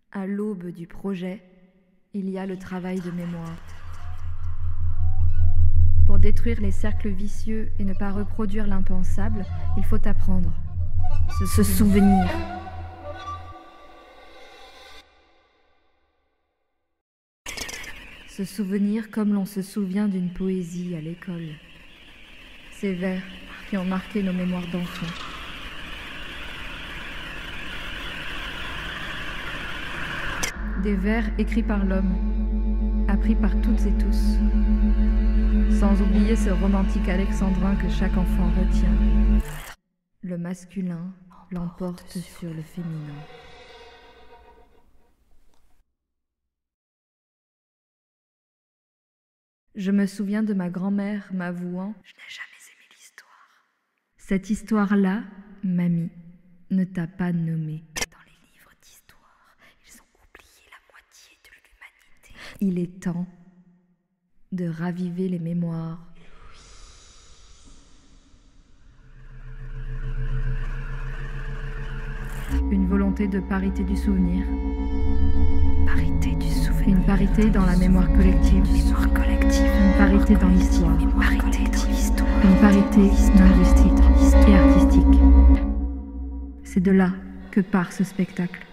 À l'aube du projet, il y a le travail de mémoire. Pour détruire les cercles vicieux et ne pas reproduire l'impensable, il faut apprendre, se souvenir. Se souvenir comme l'on se souvient d'une poésie à l'école. Ces vers qui ont marqué nos mémoires d'enfants. Des vers écrits par l'homme, appris par toutes et tous, sans oublier ce romantique alexandrin que chaque enfant retient. Le masculin l'emporte sur le féminin. Je me souviens de ma grand-mère m'avouant « Je n'ai jamais aimé l'histoire ». Cette histoire-là, mamie, ne t'a pas nommée. Dans les livres d'histoire, ils ont oublié la moitié de l'humanité. Il est temps de raviver les mémoires. Une volonté de parité du souvenir. Parité du souvenir. Une parité dans la mémoire collective. Mémoire collective. Une parité dans l'histoire. Une parité dans l'histoire. Une parité linguistique et artistique. C'est de là que part ce spectacle.